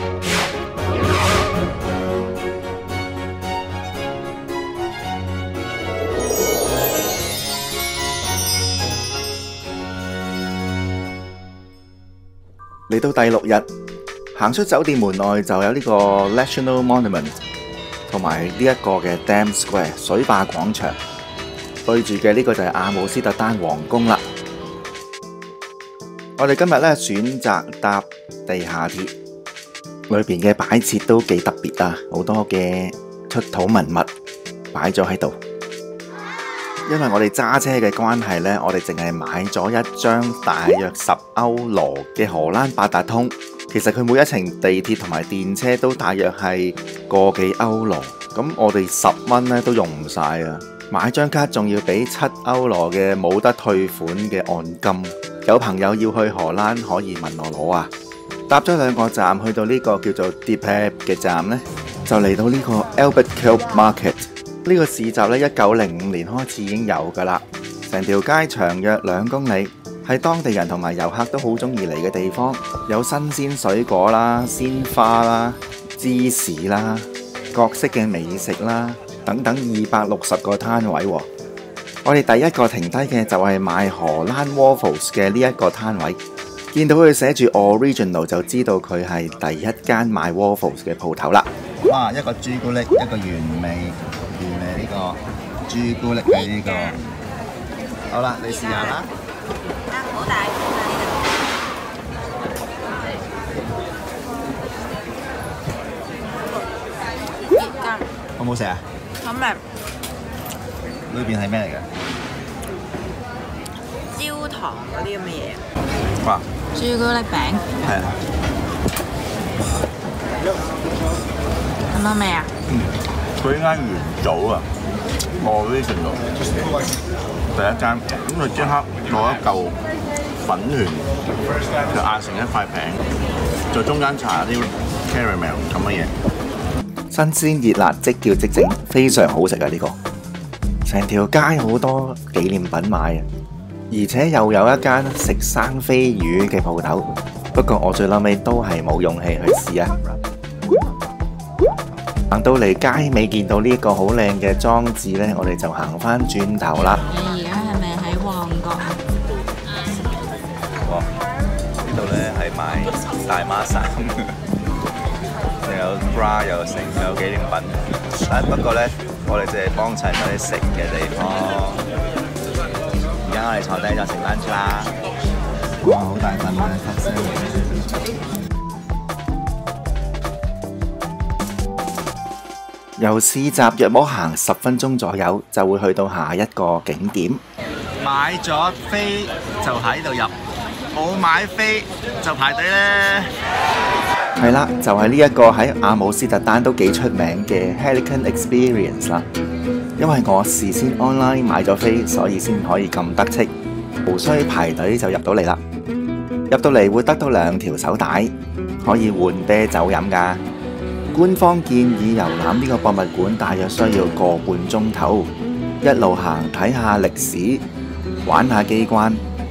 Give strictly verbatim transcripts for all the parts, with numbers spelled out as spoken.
嚟到第六日，行出酒店門內就有呢個 National Monument 同埋呢一個嘅 Dam Square 水壩廣場，對住嘅呢個就係阿姆斯特丹皇宮啦。我哋今日咧選擇搭地下鐵，裏邊嘅擺設都幾特別啊，好多嘅出土文物擺咗喺度。因為我哋揸車嘅關係呢，我哋淨係買咗一張大約十歐羅嘅荷蘭八達通。其實佢每一程地鐵同埋電車都大約係個幾歐羅，咁我哋十蚊呢都用唔晒啊！買張卡仲要俾七歐羅嘅冇得退款嘅按金。有朋友要去荷蘭可以問我攞啊！搭咗兩個站去到呢個叫做 Dieppe 嘅站呢，就嚟到呢個 Albert Kuip Market。呢個市集咧，一九零五年開始已經有噶啦，成條街長約兩公里，係當地人同埋遊客都好中意嚟嘅地方。有新鮮水果啦、鮮花啦、芝士啦、各式嘅美食啦，等等二百六十個攤位。我哋第一個停低嘅就係賣荷蘭 waffles 嘅呢一個攤位，見到佢寫住 original 就知道佢係第一間賣 waffles 嘅鋪頭啦。哇！一個朱古力，一個原味。原味呢個朱古力嘅呢個，好啦，你試下啦。啊，好大款啊！呢個好唔好食啊？好味。裏邊係咩嚟嘅？焦糖嗰啲咁嘅嘢。哇！朱古力餅。係啊。咁啱味啊？嗯。佢呢間元祖啊 ，original 第一間，咁佢即刻攞一嚿粉團，就壓成一塊餅，再中間搽啲 caramel 咁嘅嘢，新鮮熱辣，即叫即整，非常好食啊！呢個成條街好多紀念品買啊，而且又有一間食生飛魚嘅鋪頭，不過我最嬲尾都係冇勇氣去試啊！行到嚟街尾見到呢個好靚嘅裝置呢，我哋就行翻轉頭啦。你而家係咪喺旺角啊？哇！呢度呢係賣大媽衫，又有 bra 又成，又有紀念品。但不過呢，我哋淨係幫襯嗰啲食嘅地方。而家我哋坐低就食 lunch 啦。哇！好大份啊，吸聲嘅。由市集約摸行十分鐘左右，就會去到下一個景點。買咗飛就喺度入，冇買飛就排隊咧。係啦，就係呢一個喺阿姆斯特丹都幾出名嘅 Heineken Experience 啦。因為我事先 online 買咗飛，所以先可以咁得戚，無需排隊就入到嚟啦。入到嚟會得到兩條手帶，可以換啤酒飲㗎。官方建議遊覽呢個博物館大約需要個半鐘頭，一路行睇下歷史，玩下機關。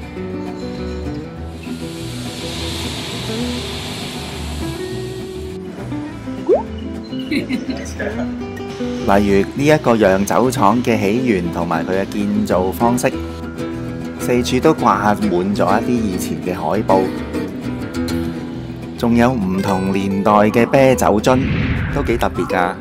例如呢一個釀酒廠嘅起源同埋佢嘅建造方式，四處都掛滿咗一啲以前嘅海報。仲有唔同年代嘅啤酒樽，都幾特別㗎。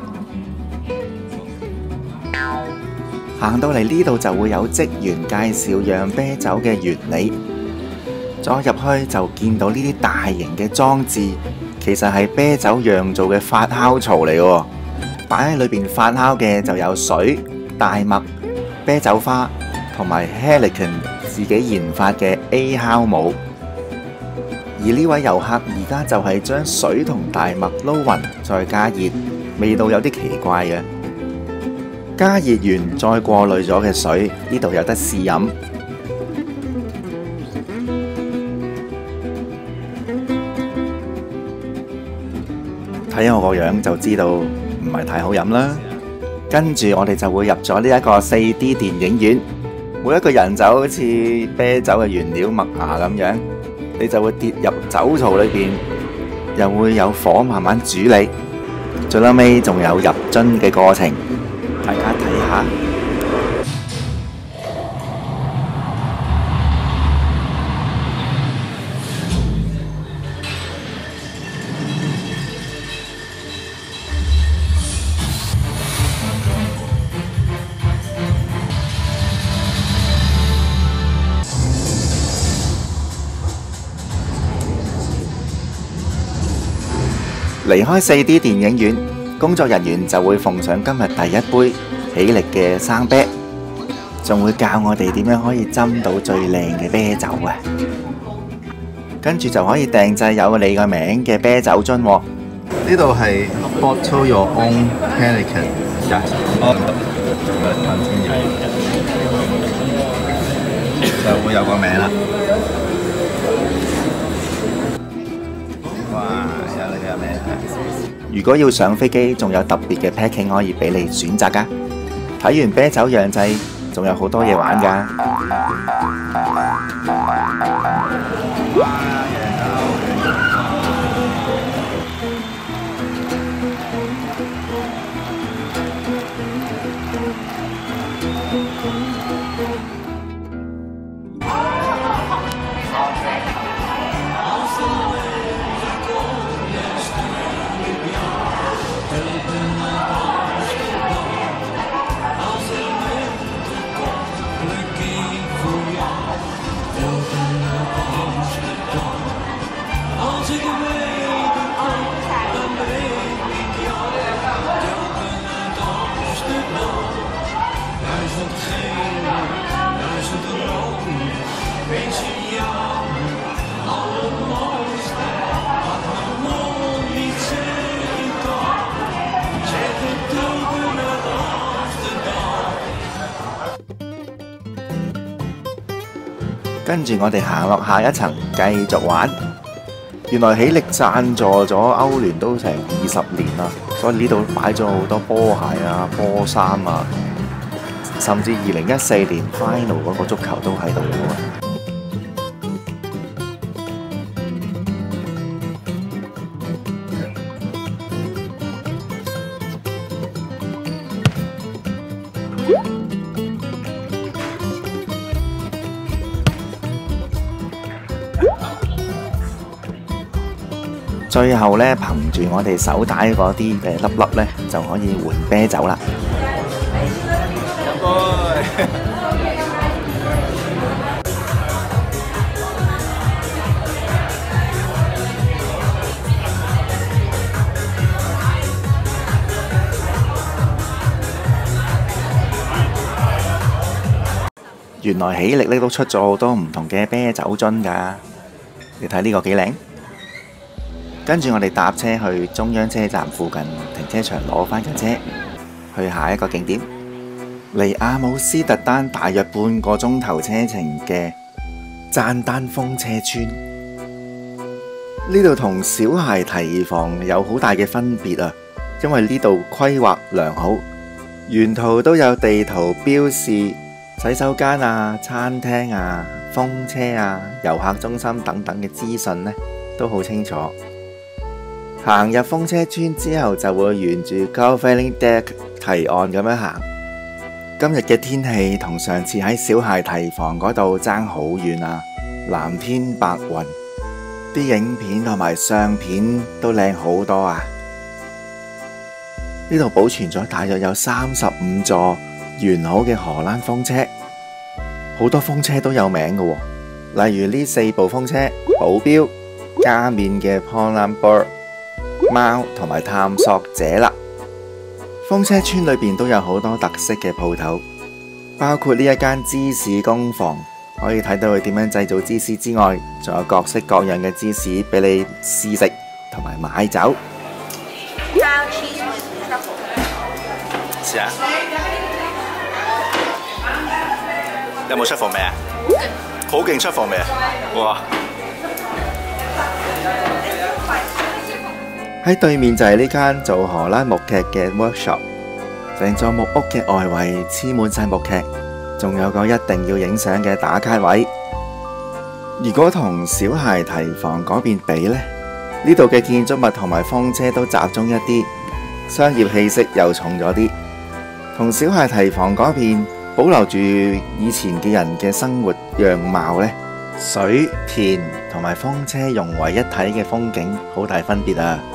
行到嚟呢度就會有職員介紹釀啤酒嘅原理，再入去就見到呢啲大型嘅裝置，其實係啤酒釀造嘅發酵槽嚟喎。擺喺裏邊發酵嘅就有水、大麥、啤酒花同埋 Heineken 自己研發嘅 A 酵母。而呢位遊客而家就係將水同大麥撈勻，再加熱，味道有啲奇怪嘅。加熱完再過濾咗嘅水，呢度有得試飲。睇我個樣就知道唔係太好飲啦。跟住我哋就會入咗呢一個 四 D 電影院，每一個人就好似啤酒嘅原料麥芽咁樣。你就會跌入酒槽裏邊， 又會有火慢慢煮你，最後尾仲有入樽嘅過程，大家睇下。離開四 D 電影院，工作人員就會奉上今日第一杯喜力嘅生啤，仲會教我哋點樣可以斟到最靚嘅啤酒啊！跟住就可以訂製有你個名嘅啤酒樽喎。 呢度係 Bottle Your Own Pelican， 就會有個名啦。哇！有你嘅名。 如果要上飛機，仲有特別嘅 packing 可以俾你選擇㗎。睇完啤酒釀製，仲有好多嘢玩㗎。跟住我哋行落下一層，繼續玩。原來喜力贊助咗歐聯都成二十年啦，所以呢度擺咗好多波鞋啊、波衫啊，甚至二零一四年 Final 嗰個足球都喺度嘅。最後呢，憑住我哋手帶嗰啲誒粒粒呢，就可以換啤酒啦。原來喜力呢都出咗好多唔同嘅啤酒樽㗎，你睇呢個幾靚。跟住我哋搭車去中央車站附近停車場攞返架車，去下一個景點，離阿姆斯特丹大約半個鐘頭車程嘅贊丹風車村。呢度同小孩提防有好大嘅分別啊，因為呢度規劃良好，沿途都有地圖標示洗手間啊、餐廳啊、風車啊、遊客中心等等嘅資訊呢都好清楚。行入風車村之後，就會沿住 Cowfelling Deck 堤岸咁樣行。今日嘅天氣同上次喺小孩提防嗰度爭好遠啊！藍天白雲，啲影片同埋相片都靚好多啊！呢度保存咗大約有三十五座完好嘅荷蘭風車，好多風車都有名嘅喎，例如呢四部風車：保鏢、加冕嘅 Ponambour、貓同埋探索者啦。風車村裏邊都有好多特色嘅鋪頭，包括呢一間芝士工房，可以睇到佢點樣製造芝士之外，仲有各式各樣嘅芝士俾你試食同埋買走。試下，有冇出貨味啊？好勁出貨味啊！哇！喺對面就係呢間做荷蘭木劇嘅 workshop， 成座木屋嘅外圍黐滿晒木劇，仲有個一定要影相嘅打卡位。如果同小孩提防嗰邊比呢， 呢度嘅建築物同埋風車都集中一啲，商業氣息又重咗啲，同小孩提防嗰邊保留住以前嘅人嘅生活樣貌呢，水田同埋風車融為一體嘅風景好大分別啊！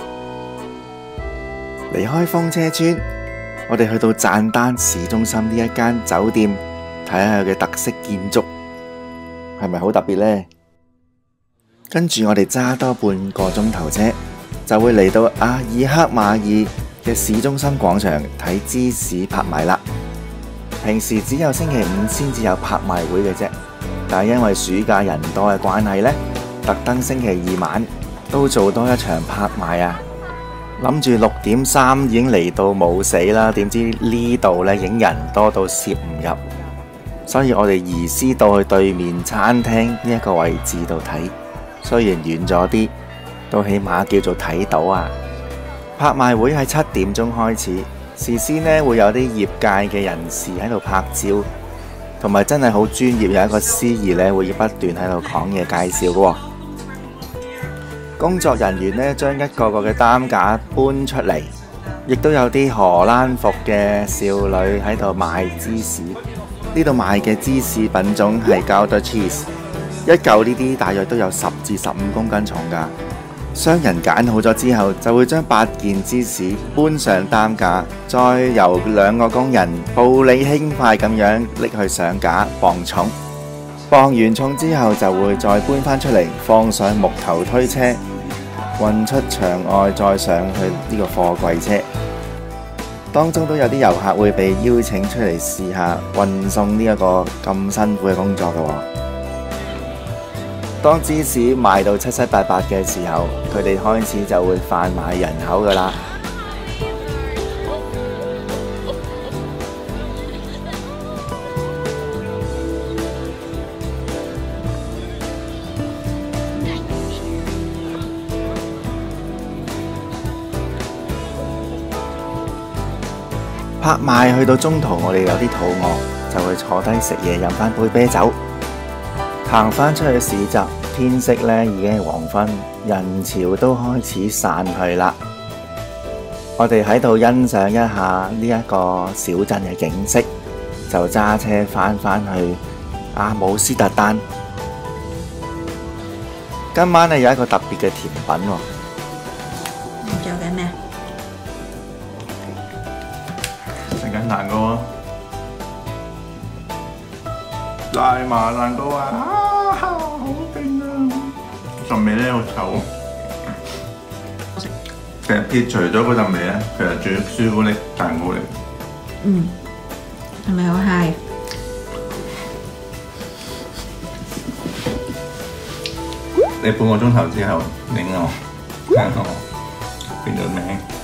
離開風車村，我哋去到贊丹市中心呢一間酒店，睇下佢嘅特色建築，係咪好特別呢？跟住我哋揸多半個鐘頭車，就會嚟到阿爾克馬爾嘅市中心廣場睇芝士拍賣啦。平時只有星期五先至有拍賣會嘅啫，但係因為暑假人多嘅關係呢，特登星期二晚都做多一場拍賣啊！諗住六點三已經嚟到冇死啦，點知呢度呢已經人多到攝唔入，所以我哋移師到去對面餐廳呢一個位置度睇。雖然遠咗啲，都起碼叫做睇到啊！拍賣會喺七點鐘開始，事先呢會有啲業界嘅人士喺度拍照，同埋真係好專業，有一個司儀呢會不斷喺度講嘢介紹嘅。工作人員呢將一個個嘅擔架搬出嚟，亦都有啲荷蘭服嘅少女喺度賣芝士。呢度賣嘅芝士品種係 Gouda cheese。一嚿呢啲大約都有十至十五公斤重㗎。商人揀好咗之後，就會將八件芝士搬上擔架，再由兩個工人步履輕快咁樣拎去上架磅重。磅完重之後，就會再搬返出嚟，放上木頭推車，運出場外，再上去呢個貨櫃車。當中都有啲遊客會被邀請出嚟試下運送呢一個咁辛苦嘅工作㗎喎。當芝士賣到七七八八嘅時候，佢哋開始就會販賣人口㗎喇。拍賣去到中途，我哋有啲肚餓，就會坐低食嘢，飲返杯啤酒。行返出去市集，天色呢已經係黃昏，人潮都開始散去啦。我哋喺度欣賞一下呢一個小鎮嘅景色，就揸車返返去阿姆斯特丹。今晚呢有一個特別嘅甜品喎。 你做緊咩？ 食緊蛋糕啊！大麻蛋糕啊！啊，好勁啊！陣味咧好臭。其實撇除咗嗰陣味咧，其實仲要朱古力蛋糕嚟。 嗯，係咪好 high？ 你半個鐘頭之後，令我聽我變咗名。